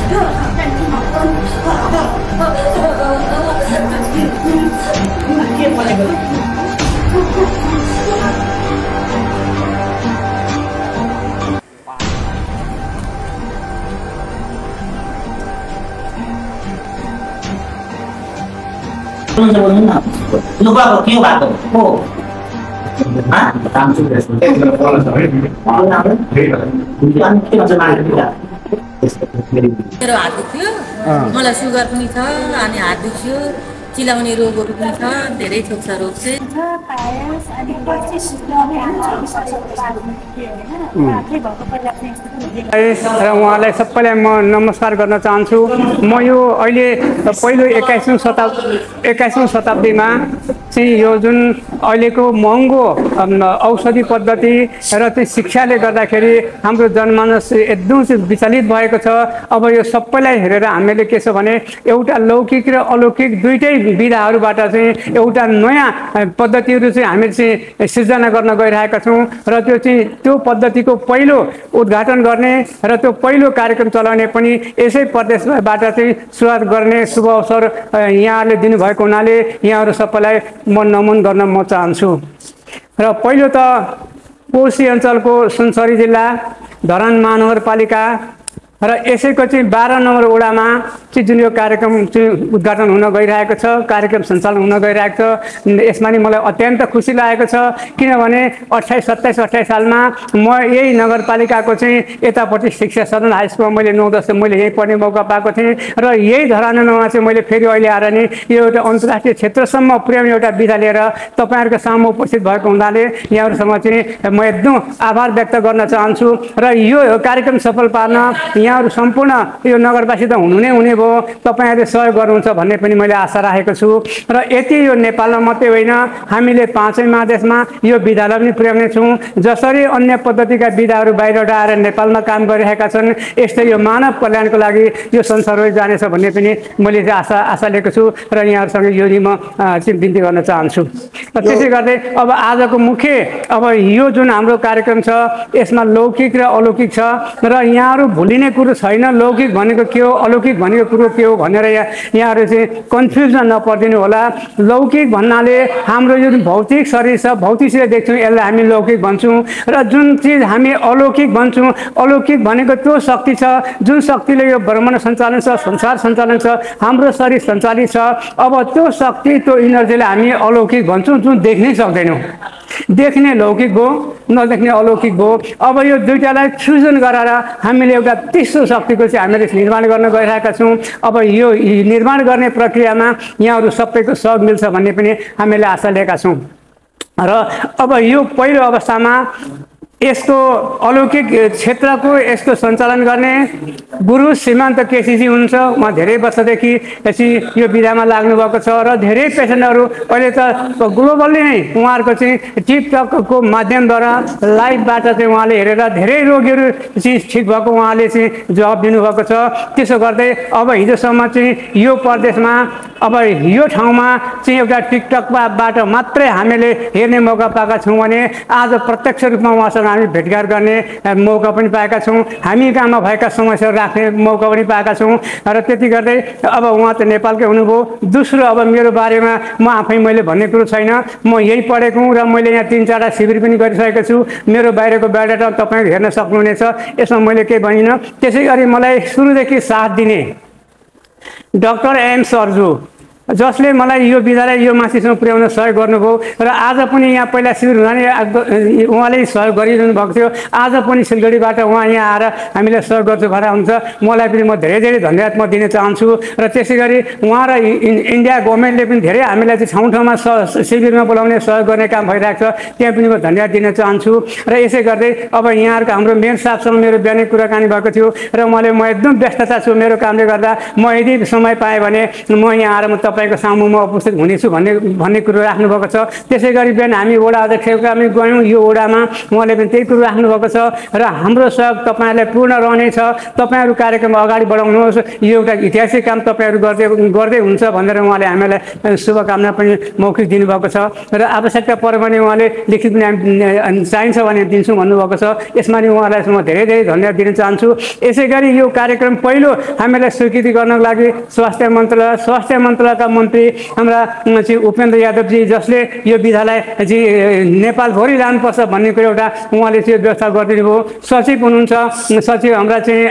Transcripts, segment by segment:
lupa kau bato oh hah मेरो हात दुख्यो मलाई सुगर पनि छ अनि हात दुख्यो चिलाउने रोगहरु पनि छ धेरै थोक छ रोग चाहिँ पायस अनि 25 नोभेम्बर 24 र उहाँलाई सबैलाई म नमस्कार गर्न चाहन्छु। म यो अहिले पहिलो 21औं शताब्दीमा चाहिँ यो जुन अहिलेको महँगो औषधि पद्धति र त्यो शिक्षाले गर्दाखेरि हाम्रो जनमानस एकदम विचलित भएको छ। अब यो सबैलाई हेरेर हामीले के छ भने एउटा लौकिक र अलौकिक दुईटै विधाहरूबाट चाहिँ एउटा नयाँ पद्धतिहरू चाहिँ हामी चाहिँ सिर्जना गर्न गइरहेका छौँ र त्यो पद्धतिको पहिलो उद्घाटन गर्ने र त्यो पहिलो कार्यक्रम चलाउने पनि यसै प्रदेशबाट चाहिँ सुरुवात गर्ने शुभ अवसर यहाँहरूले दिनुभएको हुनाले यहाँहरू सबैलाई म नमन गर्न म चाहन्छु। र पहिलो त कोशी अञ्चलको सुनसरी जिल्ला धरान महानगरपालिका र यसैको चाहिँ 12 नम्बर वडामा चाहिँ जुन यो कार्यक्रम चाहिँ उद्घाटन हुन गइरहेको छ, कार्यक्रम सञ्चालन हुन गइरहेको छ, यसमा नि मलाई अत्यन्त खुसी लागेको छ। किनभने 27 सालमा म यही नगरपालिकाको चाहिँ यतापट्टि शिक्षा सदन हाई स्कुलमा मैले 9-10 मैले यही पढ्ने मौका पाएको थिएँ र यही धरानमा चाहिँ मैले फेरि अहिले आएर नि यो एउटा अन्तर्राष्ट्रिय क्षेत्रसम्म पुर्याउने एउटा विधा लिएर तपाईँहरूको सामु उपस्थित भएको हुनाले यहाँहरूसँग चाहिँ म एकदम आभार व्यक्त गर्न चाहन्छु र यो कार्यक्रम सफल पार्न यहाँहरू सम्पूर्ण यो नगरवासी त हुनु नै हुने भयो, तपाईँहरूले सहयोग गर्नुहुन्छ भन्ने पनि मैले आशा राखेको छु। र यति यो नेपालमा मात्रै होइन हामीले 5 महादेशमा यो विधालाई पनि पुर्याउने छौँ। जसरी अन्य पद्धतिका विधाहरू बाहिरबाट आएर नेपालमा काम गरिरहेका छन् यस्तै यो मानव कल्याणको लागि यो संसारभरि जानेछ भन्ने पनि मैले आशा लिएको छु र यहाँहरूसँग यो म चाहिँ बिन्ती गर्न चाहन्छु। र त्यसै गर्दै अब आजको मुख्य अब यो जुन हाम्रो कार्यक्रम छ यसमा लौकिक र अलौकिक छ र यहाँहरू भुलिने कुरो छैन लौकिक भनेको के हो अलौकिक भनेको कुरो के हो भनेर यहाँहरू चाहिँ कन्फ्युजन नपर्दिनु होला। लौकिक भन्नाले हाम्रो जुन भौतिक शरीर छ भौतिकले देख्छौँ यसलाई हामी लौकिक भन्छौँ र जुन चिज हामी अलौकिक भन्छौँ अलौकिक भनेको त्यो शक्ति छ जुन शक्तिले यो ब्रह्माण्ड सञ्चालन छ संसार सञ्चालन छ हाम्रो शरीर सञ्चालित छ। अब त्यो शक्ति त्यो इनर्जीलाई हामी अलौकिक भन्छौँ जुन देख्नै सक्दैनौँ। देख्ने लौकिक भयो नदेख्ने अलौकिक भयो। अब यो दुईटालाई फ्युजन गरेर हामीले एउटा तेस्रो शक्तिको चाहिँ हामीले निर्माण गर्न गइरहेका छौँ। अब यो निर्माण गर्ने प्रक्रियामा यहाँहरू सबैको सहयोग मिल्छ भन्ने पनि हामीले आशा लिएका छौँ। र अब यो पहिलो अवस्थामा यसको अलौकिक क्षेत्रको यसको सञ्चालन गर्ने गुरु श्रीमन्त केसीजी हुनुहुन्छ। उहाँ धेरै वर्षदेखि यो विधामा लाग्नु भएको छ र धेरै पेसेन्टहरू अहिले त ग्लोबल्ली नै उहाँहरूको चाहिँ टिकटकको माध्यमद्वारा लाइभबाट चाहिँ उहाँले हेरेर धेरै रोगीहरू चाहिँ ठिक भएको उहाँले चाहिँ जवाब दिनुभएको छ। त्यसो गर्दै अब हिजोसम्म चाहिँ यो प्रदेशमा अब यो ठाउँमा चाहिँ एउटा टिकटकबाट मात्रै हामीले हेर्ने मौका पाएका छौँ भने आज प्रत्यक्ष रूपमा उहाँसँग हामी भेटघाट गर्ने मौका पनि पाएका छौँ। हामी कहाँमा भएका समस्याहरू राख्ने मौका पनि पाएका छौँ र त्यति गर्दै अब उहाँ त नेपालकै हुनुभयो। दोस्रो अब मेरो बारेमा म आफै मैले भन्ने कुरो छैन। म यही पढेको हुँ र मैले यहाँ 3-4 शिविर पनि गरिसकेको छु। मेरो बाहिरको बायोडाटा तपाईँले हेर्न सक्नुहुनेछ। यसमा मैले केही भनिनँ। त्यसै गरी मलाई सुरुदेखि साथ दिने डाक्टर एम सर्जु जसले मलाई यो विधालाई यो मान्छेसँग पुर्याउन सहयोग गर्नुभयो र आज पनि यहाँ पहिला शिविर हुँदा उहाँले सहयोग गरिरहनु भएको थियो। आज पनि सिलगढीबाट उहाँ यहाँ आएर हामीलाई सहयोग गर्छु भनेर हुन्छ। मलाई पनि म धेरै धन्यवाद म दिन चाहन्छु। र त्यसै गरी उहाँ र इन्डिया गभर्मेन्टले पनि धेरै हामीलाई चाहिँ ठाउँ ठाउँमा शिविरमा बोलाउने सहयोग गर्ने काम भइरहेको छ। त्यहाँ पनि म धन्यवाद दिन चाहन्छु। र यसै गर्दै अब यहाँहरूको हाम्रो मेयर साहबसँग मेरो बिहानै कुराकानी भएको थियो र उहाँले म एकदम व्यस्तता छु मेरो कामले गर्दा म यदि समय पाएँ भने म यहाँ आएर म तपाईँको सामु म उपस्थित हुनेछु भन्ने कुरो राख्नुभएको छ। त्यसै गरी बिहान हामी वडा अध्यक्षका हामी गयौँ यो वडामा, उहाँले पनि त्यही कुरो राख्नुभएको छ र हाम्रो सहयोग तपाईँहरूलाई पूर्ण रहनेछ। तपाईँहरू कार्यक्रम अगाडि बढाउनुहोस्, यो एउटा ऐतिहासिक काम तपाईँहरू गर्दै हुन्छ भनेर उहाँले हामीलाई शुभकामना पनि मौखिक दिनुभएको छ र आवश्यकता पर्यो भने उहाँले लिखित पनि चाहिन्छ भने दिन्छु भन्नुभएको छ। यसमा नि उहाँलाई म धेरै धेरै धन्यवाद दिन चाहन्छु। यसै गरी यो कार्यक्रम पहिलो हामीलाई स्वीकृति गर्नको लागि स्वास्थ्य मन्त्रालयका मन्त्री हाम्रा चाहिँ उपेन्द्र यादवजी, जसले यो विधालाई चाहिँ नेपालभरि लानुपर्छ भन्ने कुरो एउटा उहाँले चाहिँ व्यवस्था गरिदिनु भयो। सचिव हुनुहुन्छ, सचिव हाम्रा चाहिँ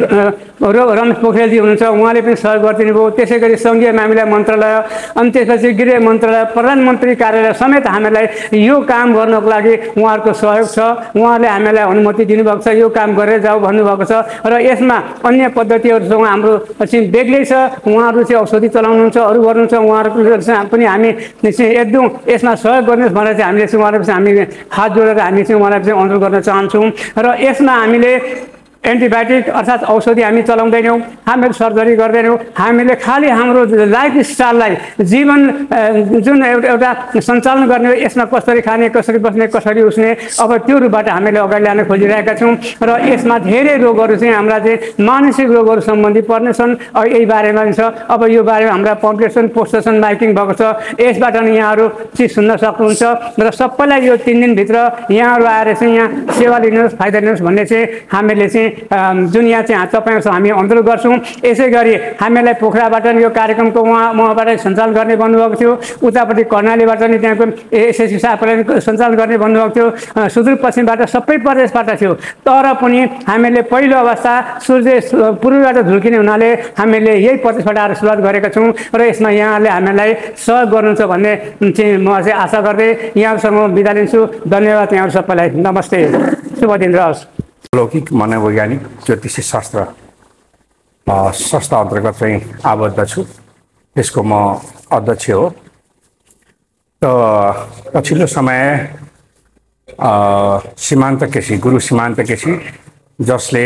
रमेश पोखरेलजी हुनुहुन्छ, उहाँले पनि सहयोग गरिदिनु भयो। त्यसै गरी सङ्घीय मामिला मन्त्रालय, अनि त्यसपछि गृह मन्त्रालय, प्रधानमन्त्री कार्यालय समेत हामीलाई यो काम गर्नको लागि उहाँहरूको सहयोग छ। उहाँले हामीलाई अनुमति दिनुभएको छ, यो काम गरेर जाऊ भन्नुभएको छ र यसमा अन्य पद्धतिहरूसँग हाम्रो चाहिँ बेग्लै छ। उहाँहरू चाहिँ औषधि चलाउनुहुन्छ, अरू गर्नुहुन्छ, उहाँहरूको पनि हामी चाहिँ एकदम यसमा सहयोग गर्नुहोस् भनेर चाहिँ हामीले चाहिँ उहाँलाई हामी हात जोडेर हामी चाहिँ उहाँलाई चाहिँ अनुरोध गर्न चाहन्छौँ। र यसमा हामीले एन्टिबायोटिक अर्थात् औषधि हामी चलाउँदैनौँ, हामीहरू सर्जरी गर्दैनौँ। हामीले खालि हाम्रो लाइफस्टाइललाई जीवन जुन एउटा सञ्चालन गर्ने, यसमा कसरी खाने, कसरी बस्ने, कसरी उस्ने, अब त्यो रूपबाट हामीले अगाडि लान खोजिरहेका छौँ। र यसमा धेरै रोगहरू चाहिँ हाम्रा चाहिँ मानसिक रोगहरू सम्बन्धी पर्नेछन्, यही बारेमा छ। अब यो बारेमा हाम्रा पम्पलेसन पोस्टेसन माइकिङ भएको छ, यसबाट नि यहाँहरू चाहिँ सुन्न सक्नुहुन्छ र सबैलाई यो 3 दिनभित्र यहाँहरू आएर चाहिँ यहाँ सेवा लिनुहोस्, फाइदा लिनुहोस् भन्ने चाहिँ हामीले चाहिँ जुन यहाँ चाहिँ तपाईँहरूसँग हामी अनुरोध गर्छौँ। यसै गरी हामीलाई पोखराबाट यो कार्यक्रमको उहाँबाट सञ्चालन गर्ने भन्नुभएको थियो, उतापट्टि कर्णालीबाट नि त्यहाँको एसएससी साहबलाई सञ्चालन गर्ने भन्नुभएको थियो, सुदूरपश्चिमबाट सबै प्रदेशबाट थियो। तर पनि हामीले पहिलो अवस्था सूर्य पूर्वबाट झुल्किने हुनाले हामीले यही प्रदेशबाट आएर सुरुवात गरेका छौँ र यसमा यहाँले हामीलाई सहयोग गर्नुहुन्छ भन्ने चाहिँ म चाहिँ आशा गर्दै यहाँहरूसँग बिदा लिन्छु। धन्यवाद यहाँहरू सबैलाई, नमस्ते, शुभ दिन रहोस्। लौकिक मनोवैज्ञानिक ज्योतिषी शास्त्र संस्था अन्तर्गत चाहिँ आबद्ध छु, त्यसको म अध्यक्ष हो। त पछिल्लो समय सीमान्त केसी, गुरु सीमान्त केसी, जसले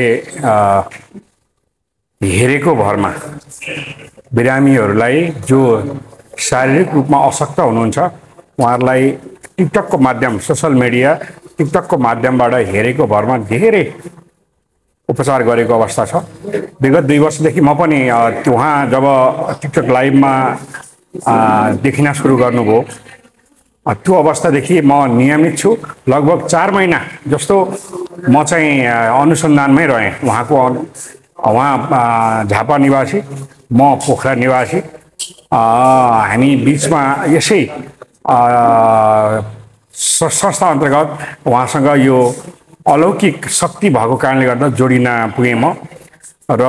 हेरेको भरमा बिरामीहरूलाई जो शारीरिक रूपमा अशक्त हुनुहुन्छ उहाँहरूलाई टिकटकको माध्यम, सोसल मिडिया टिकटकको माध्यमबाट हेरेको भरमा धेरै उपचार गरेको अवस्था छ। विगत 2 वर्षदेखि म पनि उहाँ जब टिकटक लाइभमा देखिन सुरु गर्नुभयो त्यो अवस्थादेखि म नियमित छु। लगभग 4 महिना जस्तो म चाहिँ अनुसन्धानमै रहेँ। उहाँ झापा निवासी, म पोखरा निवासी, हामी बिचमा यसै संस्था अन्तर्गत उहाँसँग यो अलौकिक शक्ति भएको कारणले गर्दा जोडिन पुगेँ म। र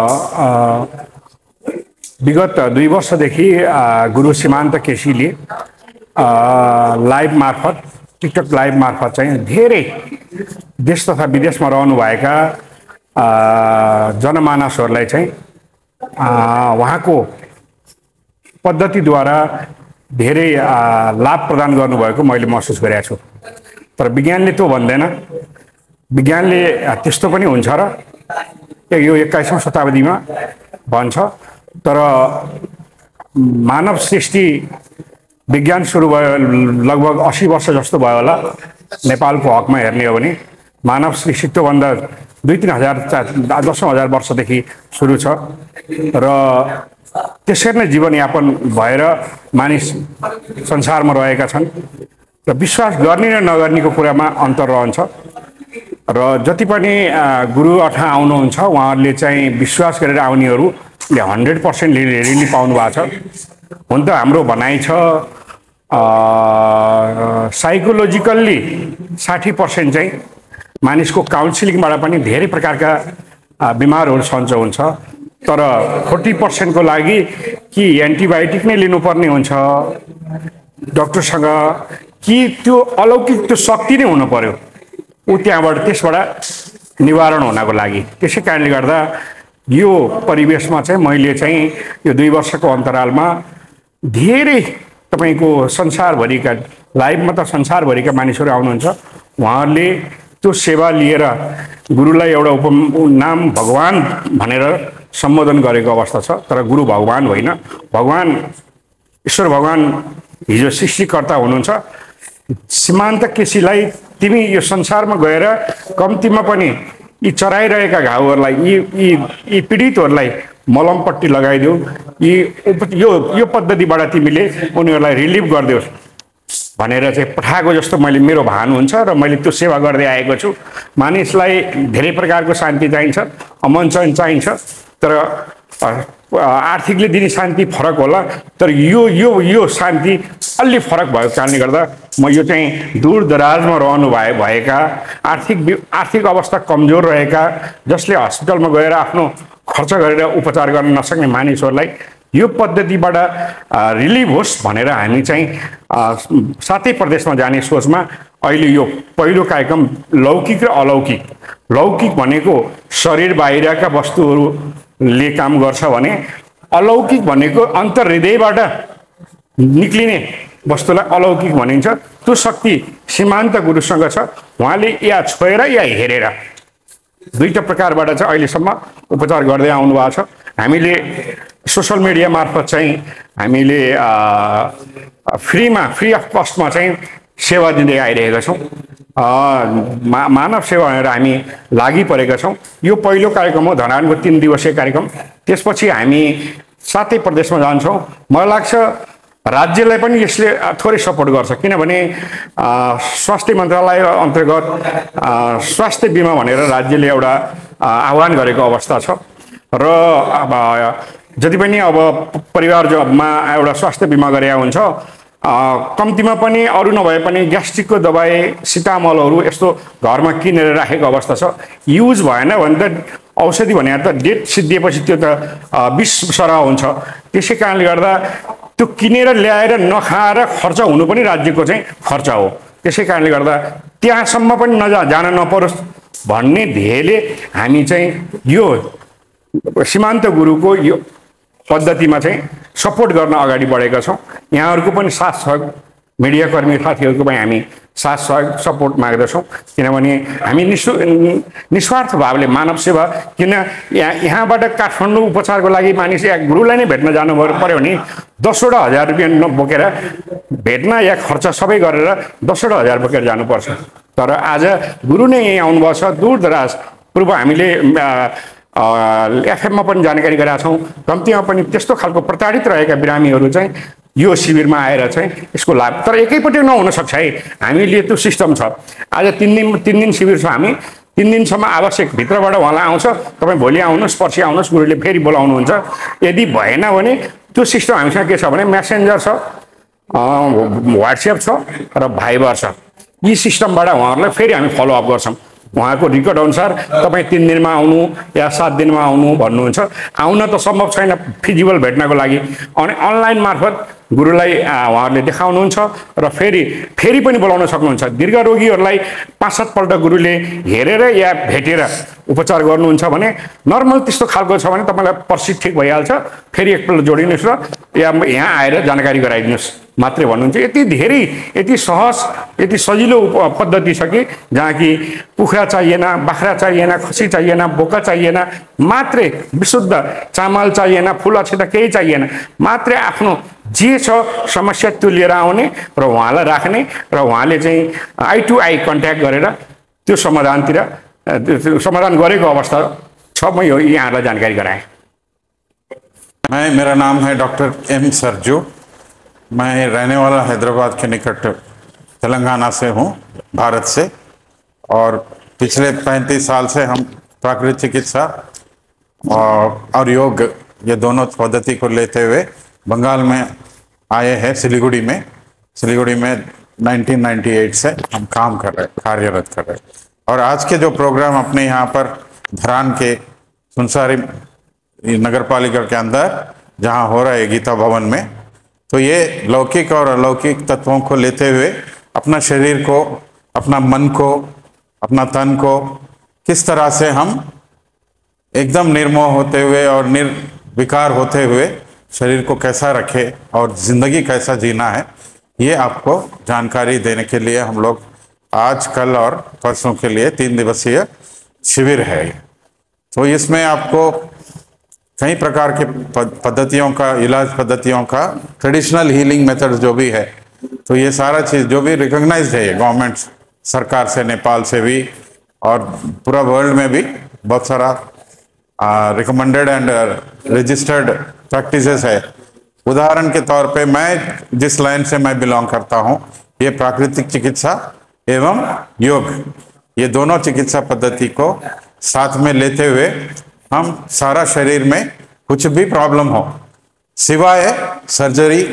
विगत 2 वर्षदेखि गुरु सीमान्त केसीले लाइभ मार्फत, टिकटक लाइभ मार्फत चाहिँ धेरै देश तथा विदेशमा रहनुभएका जनमानसहरूलाई चाहिँ उहाँको पद्धतिद्वारा धेरै लाभ प्रदान गर्नुभएको मैले महसुस गरेको छु। तर विज्ञानले त्यो भन्दैन, विज्ञानले त्यस्तो पनि हुन्छ र यो 21औं शताब्दीमा भन्छ। तर मानव सृष्टि विज्ञान सुरु भयो लगभग 80 वर्ष जस्तो भयो होला नेपालको हकमा हेर्ने हो भने। मानव सृष्टि त्योभन्दा 2-3 हजार 10 हजार वर्षदेखि सुरु छ र त्यसरी नै जीवनयापन भएर मानिस संसारमा रहेका छन् र विश्वास गर्ने र नगर्नेको कुरामा अन्तर रहन्छ। र जति पनि गुरु अठा आउनुहुन्छ उहाँहरूले चाहिँ विश्वास गरेर आउनेहरूले 100% रिली पाउनु भएको छ। हुन त हाम्रो भनाइ छ साइकोलोजिकल्ली 60% चाहिँ मानिसको काउन्सिलिङबाट पनि धेरै प्रकारका बिमारहरू सन्चो हुन्छ। तर 40% को लागि कि एन्टिबायोटिक नै लिनुपर्ने हुन्छ डाक्टरसँग, कि त्यो अलौकिक त्यो शक्ति नै हुनु पर्यो ऊ त्यहाँबाट त्यसबाट निवारण हुनको लागि। त्यसै कारणले गर्दा यो परिवेशमा चाहिँ मैले चाहिँ यो 2 वर्षको अन्तरालमा धेरै तपाईको संसारभरिका लाइभमा त संसारभरिका मानिसहरू आउनुहुन्छ, उहाँहरूले त्यो सेवा लिएर गुरुलाई एउटा नाम भगवान भनेर सम्बोधन गरेको अवस्था छ। तर गुरु भगवान होइन, भगवान ईश्वर भगवान हिजो सृष्टिकर्ता हुनुहुन्छ। सीमान्त केसीलाई तिमी यो संसारमा गएर कम्तीमा पनि यी चराइरहेका घाउहरूलाई यी पीडितहरूलाई मलमपट्टि लगाइदेऊ, यो पद्धतिबाट तिमीले उनीहरूलाई रिलिभ गरिदेऊ भनेर चाहिँ पठाएको जस्तो मैले मेरो भान हुन्छ र मैले त्यो सेवा गर्दै आएको छु। मानिसलाई धेरै प्रकारको शान्ति चाहिन्छ, अमन चाहिन्छ, तर आर्थिकले दिने शान्ति फरक होला, तर यो शान्ति अलि फरक भएको कारणले गर्दा म यो चाहिँ दूर दराजमा रहनु भएका आर्थिक अवस्था कमजोर रहेका, जसले हस्पिटलमा गएर आफ्नो खर्च गरेर उपचार गर्न नसक्ने मानिसहरूलाई यो पद्धतिबाट रिलिभ होस् भनेर हामी चाहिँ 7 प्रदेशमा जाने सोचमा अहिले यो पहिलो कार्यक्रम लौकिक र अलौकिक। लौकिक भनेको शरीर बाहिरका वस्तुहरूले काम गर्छ भने अलौकिक भनेको अन्तर्हृदयबाट निक्लिने वस्तुलाई अलौकिक भनिन्छ। त्यो शक्ति सीमान्त गुरुसँग छ। उहाँले या छोएर या हेरेर दुईटा प्रकारबाट चाहिँ अहिलेसम्म उपचार गर्दै आउनु भएको छ। हामीले सोसल मिडिया मार्फत चाहिँ हामीले फ्री अफ कस्टमा चाहिँ सेवा दिँदै आइरहेका छौँ। मानव सेवा भनेर हामी लागि परेका छौँ। यो पहिलो कार्यक्रम हो, धरानको 3 दिवसीय कार्यक्रम। त्यसपछि हामी 7 प्रदेशमा जान्छौँ। मलाई लाग्छ राज्यलाई पनि यसले थोरै सपोर्ट गर्छ, किनभने स्वास्थ्य मन्त्रालय अन्तर्गत स्वास्थ्य बिमा भनेर राज्यले एउटा आह्वान गरेको अवस्था छ र अब जति पनि अब परिवारमा एउटा स्वास्थ्य बिमा गरे हुन्छ, कम्तीमा पनि अरू नभए पनि ग्यास्ट्रिकको दबाई, सिटामलहरू यस्तो घरमा किनेर राखेको अवस्था छ। युज भएन भने त औषधि भने त डेट सिद्धिएपछि त्यो त विष सरह हुन्छ। त्यसै कारणले गर्दा त्यो किनेर ल्याएर नखाएर खर्च हुनु पनि राज्यको चाहिँ खर्च हो। त्यसै कारणले गर्दा त्यहाँसम्म पनि जान नपरोस् भन्ने ध्येयले हामी चाहिँ यो सीमान्त गुरुको यो पद्धतिमा चाहिँ सपोर्ट गर्न अगाडि बढेका छौँ। यहाँहरूको पनि साथ सहयोग, मिडियाकर्मी साथीहरूको पनि हामी साथ सहयोग सपोर्ट माग्दछौँ, किनभने हामी निस्वार्थ भावले मानव सेवा, किन यहाँबाट काठमाडौँ उपचारको लागि मानिस या गुरुलाई नै भेट्न जानु पर्यो भने 10वटा हजार रुपियाँ नबोकेर भेट्न या खर्च सबै गरेर 10वटा हजार बोकेर जानुपर्छ। तर आज गुरु नै यहीँ आउनुभएको छ, दूर दराज पूर्व हामीले एफएममा पनि जानकारी गराएका छौँ। कम्तीमा पनि त्यस्तो खालको प्रताडित रहेका बिरामीहरू चाहिँ यो शिविरमा आएर चाहिँ यसको लाभ, तर एकैपट्टि नहुन सक्छ है। हामीले त्यो सिस्टम छ। आज 3 दिन शिविर छ। हामी 3 दिनसम्म आवश्यक भित्रबाट उहाँलाई आउँछ, तपाईँ भोलि आउनुहोस्, पर्सि आउनुहोस्, गुरुले फेरि बोलाउनुहुन्छ। यदि भएन भने त्यो सिस्टम हामीसँग के छ भने मेसेन्जर छ, व्हाट्सएप छ र भाइबर छ। यी सिस्टमबाट उहाँहरूलाई फेरि हामी फलोअप गर्छौँ। उहाँको रिकर्ड अनुसार तपाईँ 3 दिनमा आउनु या 7 दिनमा आउनु भन्नुहुन्छ। आउन त सम्भव छैन फिजिबल भेट्नको लागि, अनि अनलाइन मार्फत गुरुलाई उहाँहरूले देखाउनुहुन्छ र फेरि पनि बोलाउन सक्नुहुन्छ। दीर्घ रोगीहरूलाई 5-7 पल्ट गुरुले हेरेर या भेटेर उपचार गर्नुहुन्छ भने नर्मल त्यस्तो खालको छ भने तपाईँलाई पर्सि ठिक भइहाल्छ, फेरि एकपल्ट जोडिनुहोस् र या यहाँ आएर जानकारी गराइदिनुहोस् मात्रै भन्नुहुन्छ। यति धेरै, यति सहज, यति सजिलो पद्धति छ कि जहाँ कि कुखुरा चाहिएन, बाख्रा चाहिएन, खसी चाहिएन, बोका चाहिएन, मात्रै विशुद्ध चामल चाहिएन, फुल अक्षता केही चाहिएन, मात्रै आफ्नो जे छ समस्या त्यो लिएर आउने र उहाँलाई राख्ने र उहाँले चाहिँ आई टु आई कन्ट्याक्ट गरेर त्यो समाधान गरेको अवस्था छ। म यो यहाँलाई जानकारी गराएँ। मेरा नाम है डॉक्टर एम सरजू। मैं रहने वाला हैदराबाद के निकट तेलंगाना से हूँ, भारत से, और पिछले 35 साल से हम प्राकृतिक चिकित्सा और योग ये दोनों पद्धति को लेते हुए बंगाल में आए हैं। सिलीगुड़ी में 1998 से हम काम कर रहे, कार्यरत कर रहे। और आज के जो प्रोग्राम अपने यहाँ पर धरान के सुनसारी नगर पालिका के अंदर जहाँ हो रहा है गीता भवन में, तो ये लौकिक और अलौकिक तत्वों को लेते हुए अपना शरीर को, अपना मन को, अपना तन को किस तरह से हम एकदम निर्मोह होते हुए और निर्विकार होते हुए शरीर को कैसा रखे और ज़िंदगी कैसा जीना है, ये आपको जानकारी देने के लिए हम लोग आज, कल और परसों के लिए 3 दिवसीय शिविर है। तो इसमें आपको कई प्रकार के पद्धतियों का, इलाज पद्धतियों का, ट्रेडिशनल हीलिंग मेथड्स जो भी है, तो ये सारा चीज़ जो भी रिकॉग्नाइज्ड है गवर्नमेंट सरकार से, नेपाल से भी और पूरा वर्ल्ड में भी बहुत सारा रिकमेंडेड एंड रजिस्टर्ड प्रैक्टिसेस है। उदाहरण के तौर पे मैं जिस लाइन से मैं बिलोंग करता हूँ, ये प्राकृतिक चिकित्सा एवं योग, ये दोनों चिकित्सा पद्धति को साथ में लेते हुए हम सारा शरीर में कुछ भी प्रॉब्लम हो, सिवाय सर्जरी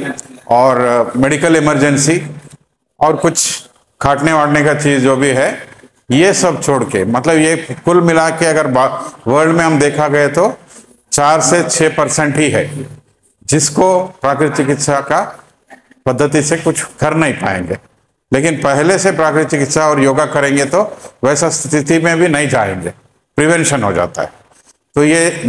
और मेडिकल इमरजेंसी और कुछ खाटने वाटने का चीज़ जो भी है, ये सब छोड़ के, मतलब ये कुल मिला के अगर वर्ल्ड में हम देखा गए तो 4 से 6% ही है जिसको प्राकृतिक चिकित्सा का पद्धति से कुछ कर नहीं पाएंगे। लेकिन पहले से प्राकृतिक चिकित्सा और योगा करेंगे तो वैसा स्थिति में भी नहीं जाएंगे, प्रिवेंशन हो जाता है। तो ये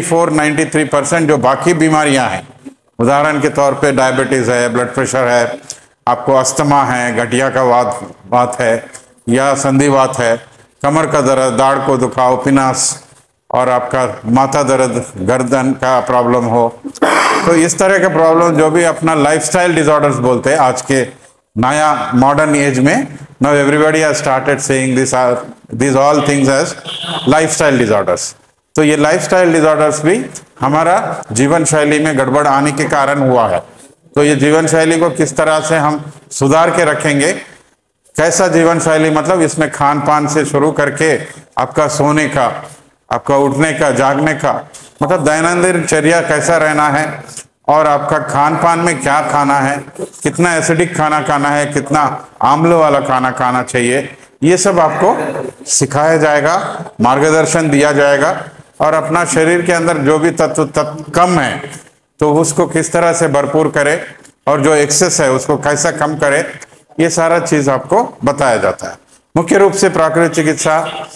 94-93% जो बाकी बीमारियां हैं, उदाहरण के तौर पे डायबिटीज़ है, ब्लड प्रेशर है, आपको अस्थमा है, गठिया का वात है या संधिवात है, कमर का दर्द, दाढ़ को दुखाव, पिनास और आपका माथा दर्द, गर्दन का प्रॉब्लम हो, तो इस तरह के प्रॉब्लम जो भी अपना लाइफस्टाइल डिसऑर्डर्स बोलते हैं आज के नया मॉडर्न एज में, now everybody has started saying this all things as lifestyle disorders. तो ये लाइफस्टाइल डिसऑर्डर्स भी हमारा जीवन शैली में गड़बड़ आने के कारण हुआ है। तो ये जीवन शैली को किस तरह से हम सुधार के रखेंगे, कैसा जीवन शैली, मतलब इसमें खान पान से शुरू करके आपका सोने का, आपका उठने का, जागने का, मतलब दैनंदिन चर्या कैसा रहना है और आपका खान पान में क्या खाना है, कितना एसिडिक खाना खाना है, कितना आम्ल वाला खाना खाना चाहिए, ये सब आपको सिखाया जाएगा, मार्गदर्शन दिया जाएगा। और अपना शरीर के अंदर जो भी तत्व कम है तो उसको किस तरह से भरपूर करे और जो एक्सेस है उसको कैसा कम करे, ये सारा चीज आपको बताया जाता है। मुख्य रूप से प्राकृतिक चिकित्सा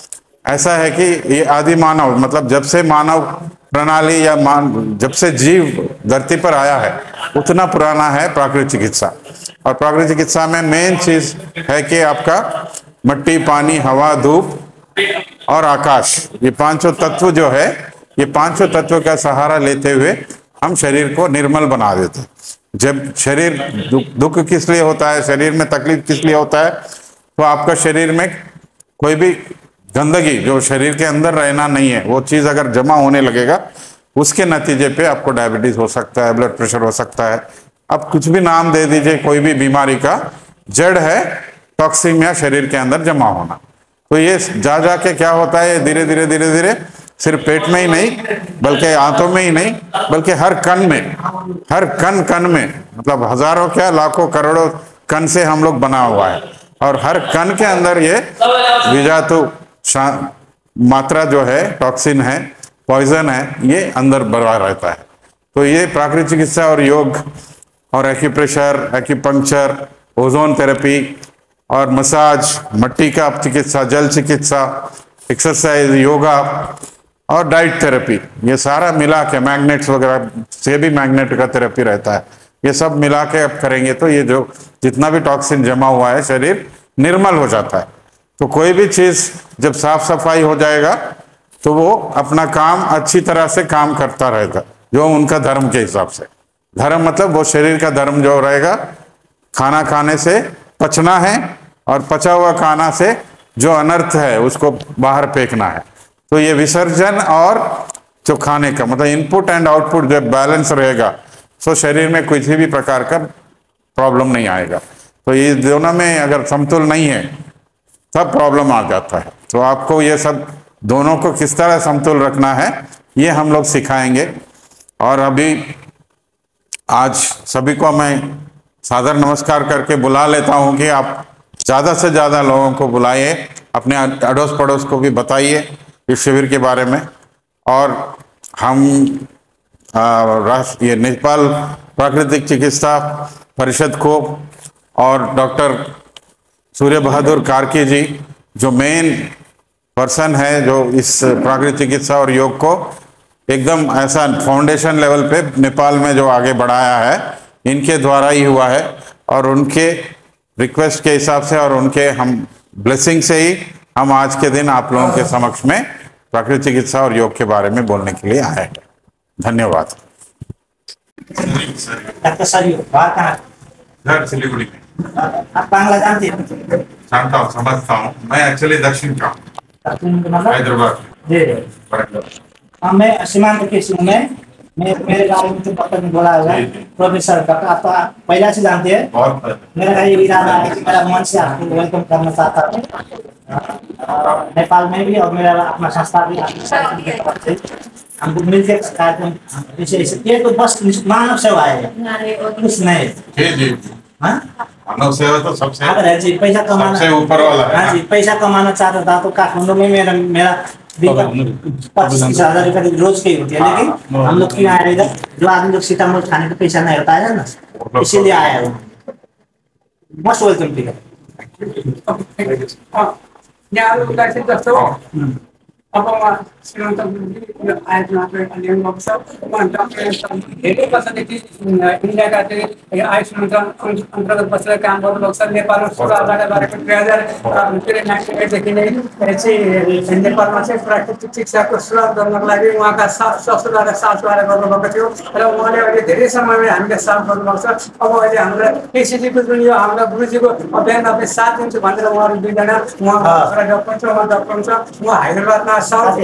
ऐसा है कि ये आदि मानव, मतलब जब से मानव प्रणाली या जब से जीव धरती पर आया है उतना पुराना है प्राकृतिक चिकित्सा। और प्राकृतिक चिकित्सा में मेन चीज है कि आपका मिट्टी, पानी, हवा, धूप और आकाश, ये पांचों तत्व जो है, ये पांचों तत्व का सहारा लेते हुए हम शरीर को निर्मल बना देते हैं। जब शरीर दुख किस लिए होता है, शरीर में तकलीफ किस लिए होता है, तो आपका शरीर में कोई भी गंदगी जो शरीर के अंदर रहना नहीं है, वो चीज़ अगर जमा होने लगेगा, उसके नतीजे पे आपको डायबिटीज हो सकता है, ब्लड प्रेशर हो सकता है। अब कुछ भी नाम दे दीजिए, कोई भी बीमारी का जड़ है टॉक्सिन या शरीर के अंदर जमा होना। तो ये जा के क्या होता है, धीरे धीरे सिर्फ पेट में ही नहीं, बल्कि आंतों में ही नहीं, बल्कि हर कण में, हर कण में, मतलब हजारों क्या लाखों करोड़ों कण से हम लोग बना हुआ है, और हर कण के अंदर ये विजातु मात्रा जो है, टॉक्सिन है, पॉइजन है, ये अंदर भरा रहता है। तो ये प्राकृतिक चिकित्सा और योग और एक्यूप्रेशर, एक्यूपंक्चर, ओजोन थेरेपी और मसाज, मिट्टी का चिकित्सा, जल चिकित्सा, एक्सरसाइज, योगा और डाइट थेरेपी, ये सारा मिला के, मैग्नेट्स वगैरह से भी मैग्नेट का थेरेपी रहता है, ये सब मिला के अब करेंगे तो ये जो जितना भी टॉक्सिन जमा हुआ है शरीर निर्मल हो जाता है। तो कोई भी चीज़ जब साफ सफाई हो जाएगा तो वो अपना काम अच्छी तरह से काम करता रहेगा, जो उनका धर्म के हिसाब से। धर्म मतलब वो शरीर का धर्म जो रहेगा, खाना खाने से पचना है और पचा हुआ खाना से जो अनर्थ है उसको बाहर फेंकना है। तो ये विसर्जन और जो खाने का, मतलब इनपुट एंड आउटपुट जब बैलेंस रहेगा तो शरीर में किसी भी प्रकार का प्रॉब्लम नहीं आएगा। तो ये दोनों में अगर समतुल नहीं है तब प्रॉब्लम आ जाता है। तो आपको ये सब दोनों को किस तरह समतुल रखना है ये हम लोग सिखाएंगे। और अभी आज सभी को मैं सादर नमस्कार करके बुला लेता हूं कि आप ज़्यादा से ज़्यादा लोगों को बुलाइए, अपने अड़ोस पड़ोस को भी बताइए इस शिविर के बारे में। और हम ये नेपाल प्राकृतिक चिकित्सा परिषद को और डॉक्टर सूर्य बहादुर कार्की जी जो मेन पर्सन है, जो इस प्राकृतिक चिकित्सा और योग को एकदम ऐसा फाउंडेशन लेवल पे नेपाल में जो आगे बढ़ाया है, इनके द्वारा ही हुआ है। और उनके रिक्वेस्ट के हिसाब से और उनके हम ब्लेसिंग से ही हम आज के दिन आप लोगों के समक्ष में प्राकृतिक चिकित्सा और योग के बारे में बोलने के लिए आए हैं। धन्यवाद। डॉक्टर सरियो घर कहाँ? घर सिलीगुड़ी में। आप बांग्ला जानते हैं? जानता हूँ, समझता हूँ। मैं एक्चुअली दक्षिण का हूँ, हैदराबाद जी। मैं सीमांत के हूँ। मैं मेरे गाँव में जो डॉक्टर ने बोला हुआ प्रोफेसर डॉक्टर, आप पहला से जानते हैं। बहुत मेरा ये इरादा है कि मेरा मन से आपको वेलकम करना चाहता हूँ नेपाल में भी, और मेरा अपना संस्था भी हमको मिलकर कार्यक्रम जैसे ये तो बस मानव सेवा है, कुछ नहीं। जी। हाँ, मानव सेवा तो सबसे अगर जी पैसा कमाना, सबसे ऊपर वाला है। हाँ जी, पैसा कमाना चाहता था तो काठमांडू में मेरा 25,000 रुपये रोज की होती है, लेकिन हम लोग क्यों आए इधर? जो आदमी लोग सीतामढ़ी खाने का पैसा नहीं होता है ना, इसीलिए आया हूँ। Most welcome to. अब श्रीमन्त आयोजना कल्याण वर्ष धेरै वर्षदेखि इन्डियाका चाहिँ आयुष मन्त्र अन्तर्गत बसेर काम गर्नुभएको छ। नेपालमा सुधारबाट गरेको 2098देखि नै चाहिँ नेपालमा चाहिँ प्राकृतिक चिकित्साको सुधार गर्नको लागि उहाँका ससुरा र सासुवाले गर्नुभएको थियो र उहाँले अहिले धेरै समयमा हामीले साथ गर्नुभएको छ। अब अहिले हाम्रो केसीजीको जुन यो हाम्रो गुरुजीको अभियान apie 7 दिन्छु भनेर उहाँहरू दुईजना, उहाँ डक्टर छ, उहाँ डक्टर छ, उहाँ हैदराबादमा अब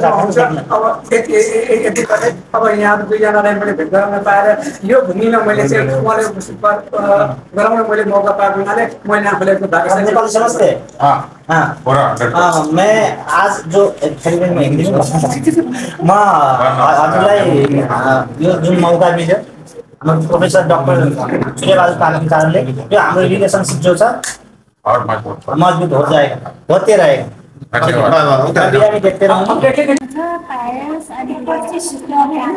यहाँ दुईजनालाई मैले भेट गराउन पाएर यो भूमिमा मैले चाहिँ उहाँले गराउन मैले मौका पाएको हुनाले मैले आफूलाई एकदम भाग्यशाली। नेपाली समझते हैं? मैं आज जो म हजुरलाई यो जुन मौका मिल्यो प्रोफेसर डॉक्टर सूर्यबहादुर पालको कारणले यो हाम्रो रिलेसनशिप जो छ मजबूत हो जाएगा, होते रहेगा। बिरामी देखते रहूँ। पायस अनि 25 नोभेम्बर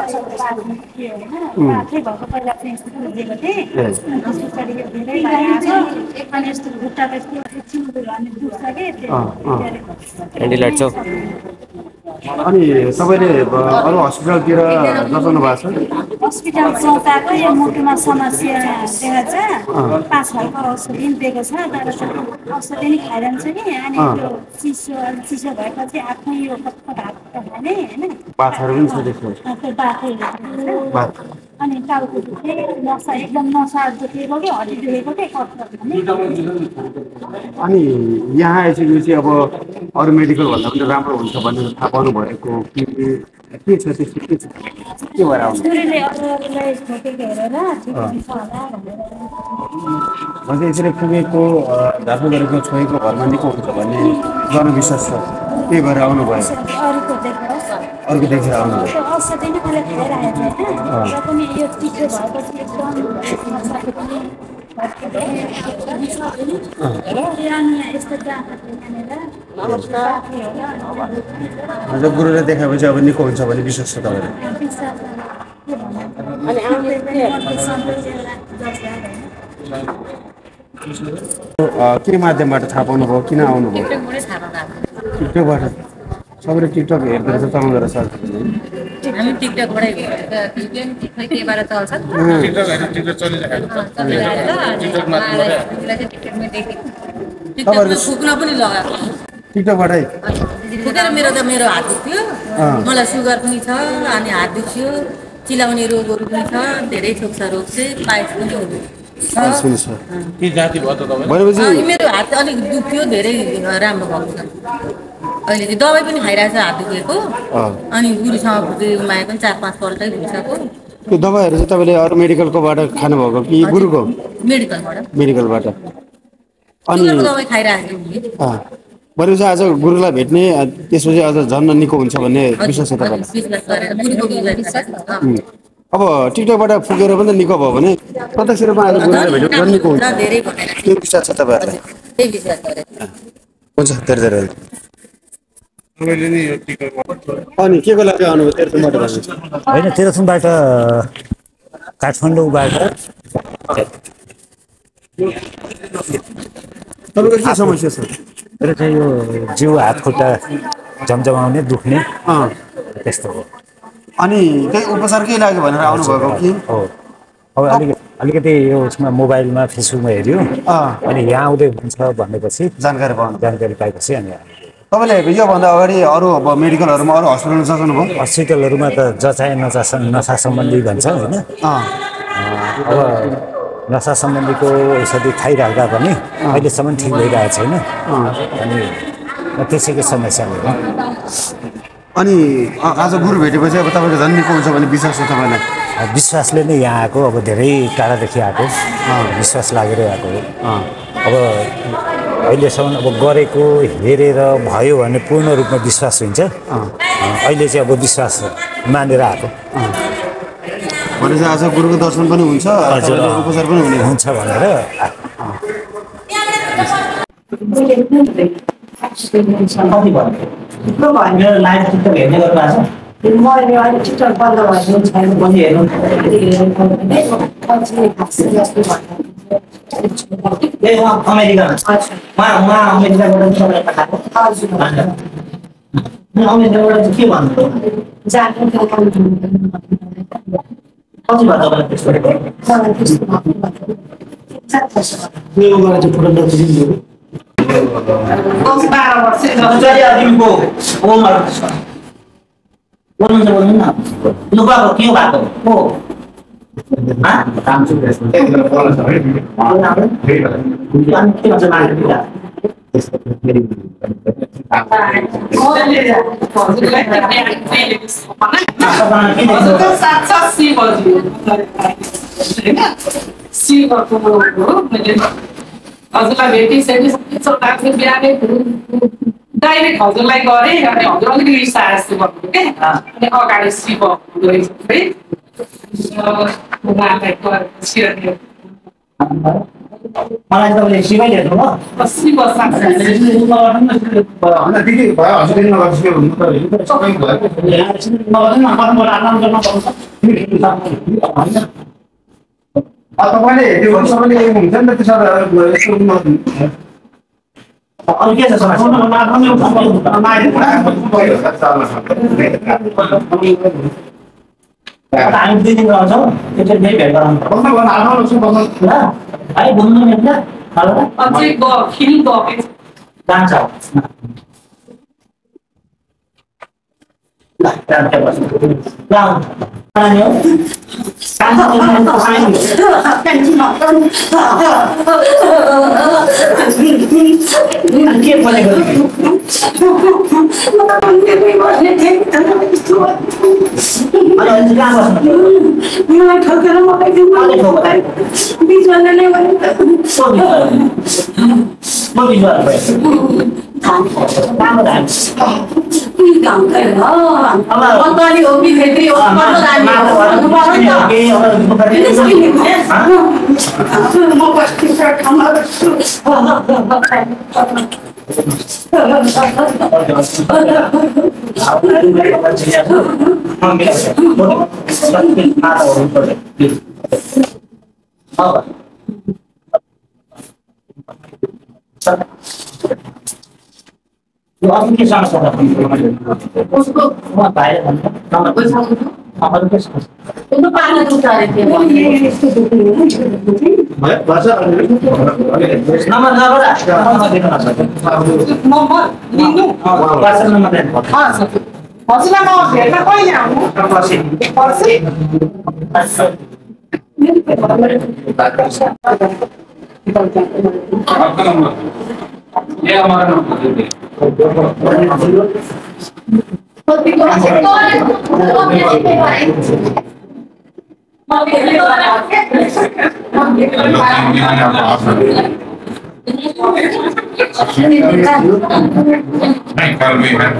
24 रात्रि भएको पहिला चाहिँ यस्तो बुझेको थिएँ। त्यस पछाडि यो धेरै लाएको छ अनि यस्तो खुट्टाको यस्तो एकछिन भने दुख्छ के क्यान्डिलाइट छ। अनि तपाईले अरु हस्पिटलतिर लगाउनु भएको छ? हस्पिटल चौताको यो मुटुमा समस्या देखा छ, 5 खालको औषधि दिएको छ, तर औषधि नि खाइरहन्छ कि अनि यो चिसो भएपछि आफै यो कटकट हात खाने हैन, बाथहरु पनि छ त्यसको। त्यो बाथै अनि टाउको दुखे, नसा एकदम नसा दुखेको कि हड्डी दुखेको कि कटकट खाने। अनि यहाँ आइसकेपछि अब अरु मेडिकल भन्दा पनि राम्रो हुन्छ भन्ने थाहा पाउनु भएको के छ? त्यस्तो के भएर आउनु? सुरुले अरूलाई ठोकेको हेरेर ठिक हुन्छ होला भनेर भने यसरी पुगेको धापु गरेको छोएको घरमा निको हुन्छ भन्ने जनविश्वास छ, त्यही भएर आउनु भयो। अरूको देखेर अर्को देखेर आउनु भयो। त्यो औषधि नै मैले खाइरहेको थिएँ होइन, र पनि यो चिसो भएपछि एकदम नसाको पनि जब गुरुले देखाएपछि अब निको हुन्छ भन्ने विश्वास छ तपाईलाई? के माध्यमबाट थाहा पाउनु भयो? किन आउनु भयो? टिकटकबाट। सबैले टिकटक हेर्दो रहेछ, चलाउँदो रहेछ। हामी टिकटकबाटै केबाट चल्छ टिकटकमा फुक्न पनि लगाएको टिकटकबाटै फुकेर मेरो हात दुख्यो, मलाई सुगर पनि छ अनि हात दुख्यो, चिलाउने रोगहरू पनि छ, धेरै थोक छ रोग चाहिँ, पाइल्स पनि हो। के जाति भयो त तपाईँ? मेरो हात अलिक दुख्यो, धेरै राम्रो भएको छ। अहिले चाहिँ दबाई पनि खाइरहेको छ हात दुखेको, अनि गुरुसँग माया पनि 4-5 पल्टै भइसक्यो। त्यो दबाईहरू चाहिँ तपाईँले अरू मेडिकलकोबाट खानुभएको कि गुरुको? मेडिकलबाट। अनि दबाई खाइरहेको छु। भनेपछि आज गुरुलाई भेट्ने त्यसपछि अझ झन् निको हुन्छ भन्ने विश्वास छ तपाईँलाई? अब टिकटकबाट फुकेर पनि त निको भयो भने प्रत्यक्ष रूपमा आज गुरुलाई भेट्यो झन् निको हुन्छ, त्यो विश्वास छ तपाईँहरूलाई? हुन्छ, धेरै धेरै। अनि के को लागि आउनुभयो तेह्रथुमबाट? होइन, तेह्रथुमबाट काठमाडौँबाट। तपाईँको के समस्या छ? मेरो चाहिँ यो जिउ हात खुट्टा झमझमाउने दुख्ने त्यस्तो हो। अनि त्यही उपचारकै लागि भनेर आउनुभएको कि? हो, अब अलिकति यो उसमा मोबाइलमा फेसबुकमा हेऱ्यो, अनि यहाँ आउँदै हुन्छ भनेपछि जानकारी पाएपछि अनि तपाईँले योभन्दा अगाडि अरू अब मेडिकलहरूमा अरू हस्पिटलमा सघाउनुभयो? हस्पिटलहरूमा त जचाए नसा सम्बन्धी भन्छ होइन। अब नसा सम्बन्धीको औषधि खाइराख्दा पनि अहिलेसम्म ठिक भइरहेको छैन। अनि त्यसैको समस्या हो। अनि आज गुरु भेटेपछि अब तपाईँको झन् निको हुन्छ भन्ने विश्वास छ तपाईँलाई? विश्वासले नै यहाँ आएको, अब धेरै टाढादेखि आएको, विश्वास लागेर आएको हो। अब अहिलेसम्म अब गरेको हेरेर भयो भने पूर्ण रूपमा विश्वास हुन्छ। अहिले चाहिँ अब विश्वास मानेर आएको। भनेपछि आज गुरुको दर्शन पनि हुन्छ, उपचार पनि हुन्छ भनेर मेरो लाइभ टिकटक हेर्ने गर्नु भएको छ? मैले अहिले टिकटक बन्द भएको छैन। पछि हेर्नु अमेरिकामा उहाँ अमेरिकाबाट तपाईँलाई पठाएको? अमेरिकाबाट चाहिँ के भन्नु? कति भयो तपाईँलाई त्यस्तो? मेरो गरेर चाहिँ फोटो दिनु। 12 वर्ष आदमीको ओमहरु छ। बोल्नु न। लुगाको के भएको हो? काम सुरु हजुरलाई भेटिसकेपछि बिहानै डाइरेक्ट हजुरलाई गरेँ अनि हजुर अलिकति रिस आयो जस्तो भन्नु क्या। अनि अगाडि शिव रहेछ है उहाँलाई मलाई तपाईँले शिवै हेर्नु भयो? शिव तपाईँले त्यो सबैले हुन्छ नि त त्यसो अरू के छ समस्या? हामी 2 दिन रहन्छौँ, एकचोटि भेट गराउनु ल है। घुम्नु मिल्छ अझै खिल गएको जान्छ ल त्यहाँ बस्नु ल अनि हो के बोलेको के समस्या उसको बाहिर ये हमारा नंबर नहीं कल भी है